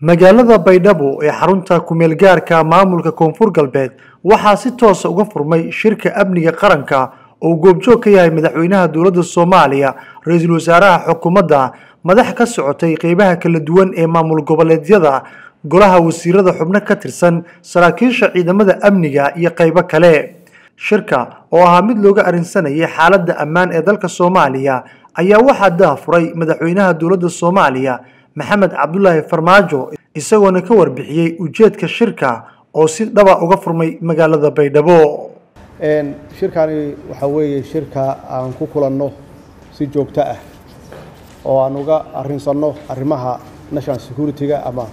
magaalada Baydhabo ee xarunta kumeel gaarka maamulka Koonfur Galbeed waxaa si toos ah uga furmay shirka amniga qaranka oo goobjoog ka yahay madaxweynaha dowladda Soomaaliya ra'iisul wasaaraha xukuumadda madax ka socotay qeybaha kala duwan ee maamul goboleedyada golaha wasiirada xubno ka tirsan saraakiisha ciidamada amniga iyo qaybo kale shirka oo ahaa mid looga arinsanayay xaaladda ammaan ee dalka Soomaaliya ayaa waxaa daahfuray madaxweynaha dowladda Soomaaliya Maxamed Cabdullaahi Farmaajo isagoona ka warbixiyay ujeedka shirka oo si dhaba uga furmay magaalada Baydhabo shirkani waxa weeye shirka aan ku kulanno si joogto ah oo aan uga arinsano arrimaha national security-ga ama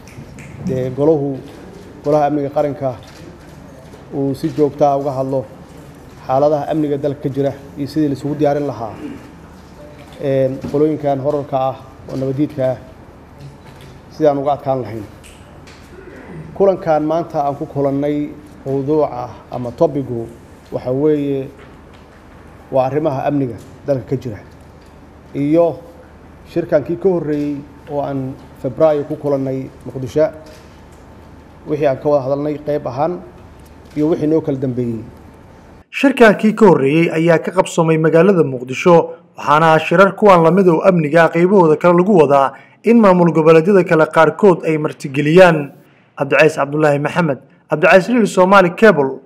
golaha amniga qaranka uu si joogto ah uga hadlo xaaladaha amniga dalka ka jira iyo sidii la isugu diyaarin lahaa qolooyinkan horarka ah oo nabadiidka ah sidaan uga adkaan lahayn kulankan maanta aan ku kulannay mowduuca ama topigu waxa weeye waa arrimaha amniga dalka ka jira iyo shirkankii ka horreeyay oo aan Febraayo ku kulannay Muqdisho wixii aan ka wada hadalnay qayb ahaan iyo wixii noo kala dambeeyay shirkankii ka horreeyay ayaa ka qabsoomay magaalada Muqdisho waxaana shirar kuwan la mid oo amniga qaybahooda kala lagu wadaa in maamul goboleedyada kala qaarkood ay martigeliyaan Abdicays Cabdullaahi Maxamed Abdicays Somali Cable